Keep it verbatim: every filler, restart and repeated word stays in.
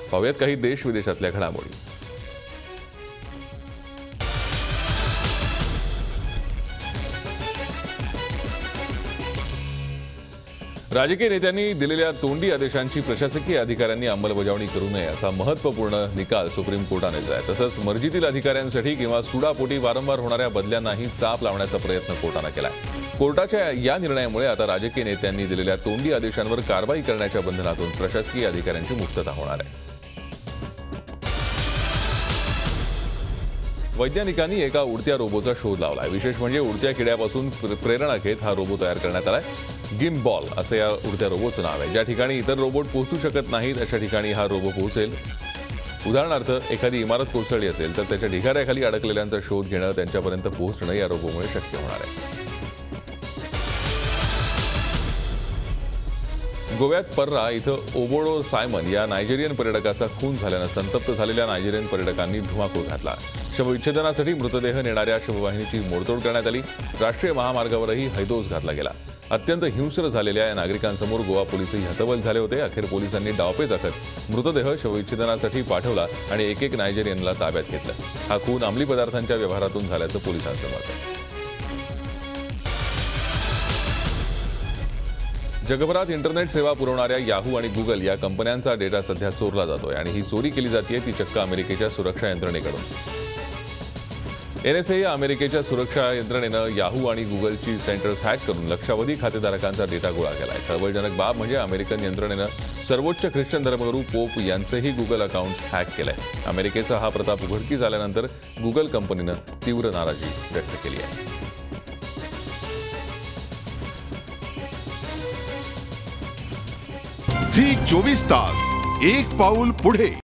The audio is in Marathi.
पाहूयात काही देश विदेशातल्या घडामोडी। राजकीय नेत्यांनी दिलेल्या तोंडी आदेशांची प्रशासकीय अधिकाऱ्यांनी अंमलबजावणी करू नये असा महत्त्वपूर्ण निकाल सुप्रीम कोर्टाने दिला आहे। तसंच मर्जीतील अधिकाऱ्यांसाठी किंवा सुडापोटी वारंवार होणाऱ्या बदल्यांनाही चाप लावण्याचा प्रयत्न कोर्टाने केला आहे। कोर्टाच्या या निर्णयामुळे आता राजकीय नेत्यांनी दिलेल्या तोंडी आदेशांवर कारवाई करण्याच्या बंधनातून प्रशासकीय अधिकाऱ्यांची मुक्तता होणार आहे। वैज्ञानिकांनी एका उडत्या रोबोचा शोध लावला आहे। विशेष म्हणजे उडत्या किड्यापासून प्रेरणा घेत हा रोबो तयार करण्यात आलाय। गिम्बॉल असं या उडत्या रोबोचं नाव आहे। ज्या ठिकाणी इतर रोबोट पोहोचू शकत नाहीत अशा ठिकाणी हा रोबो पोहोचेल। उदाहरणार्थ एखादी इमारत कोसळली असेल तर त्याच्या ढिगाऱ्याखाली अडकलेल्यांचा शोध घेणं, त्यांच्यापर्यंत पोहोचणं या रोबोमुळे शक्य होणार आहे। गोव्यात पर्रा इथं ओबोडो सायमन या नायजेरियन पर्यटकाचा खून झाल्यानं संतप्त झालेल्या नायजेरियन पर्यटकांनी धुमाकूळ घातला। शवविच्छेदनासाठी मृतदेह नेणाऱ्या शववाहिनीची मोडतोड करण्यात आली। राष्ट्रीय महामार्गावरही हैदोस घातला गेला। अत्यंत हिंस्र झालेल्या या नागरिकांसमोर गोवा पोलिसही हतबल झाले होते। अखेर पोलिसांनी डावपेच आखत मृतदेह शवविच्छेदनासाठी पाठवला आणि एक एक नायजेरियनला ताब्यात घेतलं। हा खून अंमली पदार्थांच्या व्यवहारातून झाल्याचं पोलिसांचं मत आहे। जगभरात इंटरनेट सेवा पुरवणाऱ्या याहू आणि गुगल या कंपन्यांचा डेटा सध्या चोरला जातोय आणि ही चोरी केली जाते ती चक्क अमेरिकेच्या सुरक्षा यंत्रणेकडून। एन एस ए या अमेरिकेच्या सुरक्षा यंत्रणेनं याहू आणि गुगलची सेंटर्स हॅक करून लक्षावधी खातेधारकांचा डेटा गोळा केला आहे। खळबळजनक बाब म्हणजे अमेरिकन यंत्रणेनं सर्वोच्च ख्रिश्चन धर्मगुरू पोप यांचेही गुगल अकाउंट हॅक केलंय। अमेरिकेचा हा प्रताप उघडकीस आल्यानंतर गुगल कंपनीनं तीव्र नाराजी व्यक्त केली आहे। झी चोवीस तास एक पाऊल पुढे।